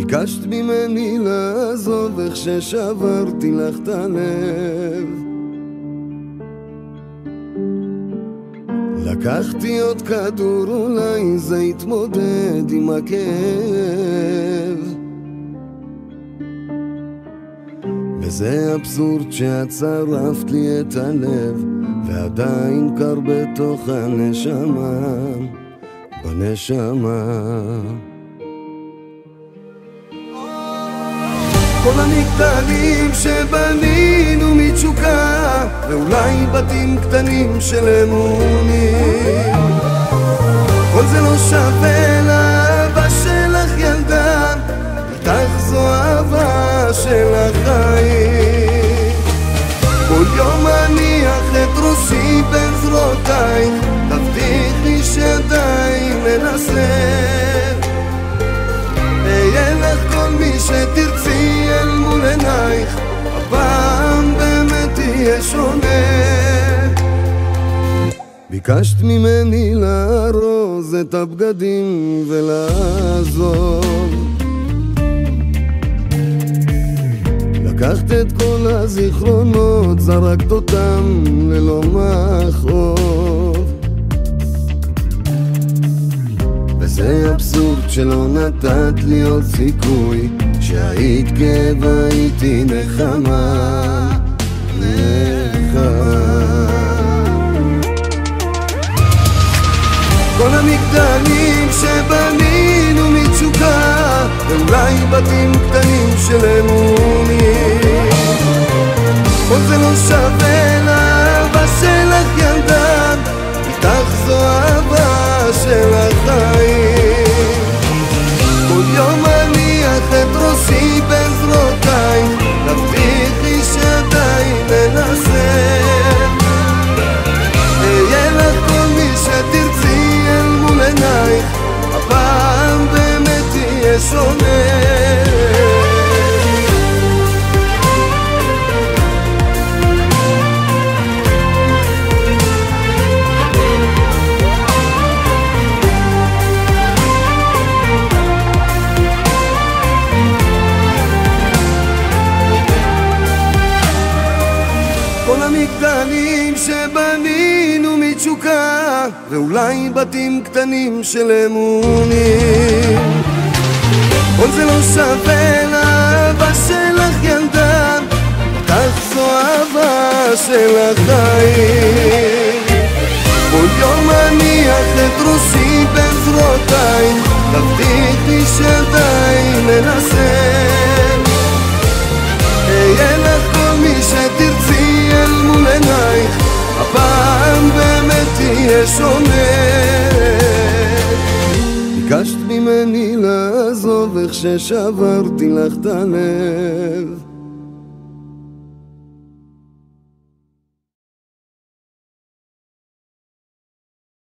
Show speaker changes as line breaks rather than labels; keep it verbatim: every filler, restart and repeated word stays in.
ביקשת ממני לעזוב איך ששברתי לך את הלב. לקחתי עוד כדור, אולי זה יתמודד עם הכאב. וזה אבסורד שאת שרפת לי את הלב, ועדיין קר בתוך הנשמה, בנשמה. כל המגדלים שבנינו מתשוקה, ואולי בתים קטנים של אמונים, כל זה לא שווה לאהבה שלך ילדה, איתך זו אהבה של החיים. כל יום אניח את ראשי בין זרועותייך, תבטיחי שעדיין מנסה, אהיה לך כל מי שתרצי אל מול עינייך, הפעם באמת תהיה שונה. ביקשת ממני לארוז את הבגדים ולעזוב, לקחת את כל הזיכרונות, זרקת אותם ללא מכאוב. וזה אבסורד שלא נתת לי עוד סיכוי, שהיית כאב הייתי נחמה, נחמה. כל המגדלים שבנינו מתשוקה, ואולי בתים קטנים של אמונים, כל זה לא שווה לאהבה שלך ילדה, איתך זו אהבה של החיים. כל יום אניח את ראשי בין זרועותייך, תבטיחי שעדיין מנסה, אהיה לך כל מי שתרצי אל מול עינייך, הפעם באמת תהיה שונה. כל המגדלים שבנינו מתשוקה, ואולי בתים קטנים של אמונים, כל זה לא שווה לאהבה שלך ילדה, כך זו אהבה של החיים. כל יום אניח את ראשי בין זרועותייך, תבטיחי שעדיין מנסה, אהיה לך כל מי שתרצי אל מול עינייך, הפעם באמת תהיה שונה. ביקשת ממני לעזוב איך ששברתי לך את הלב,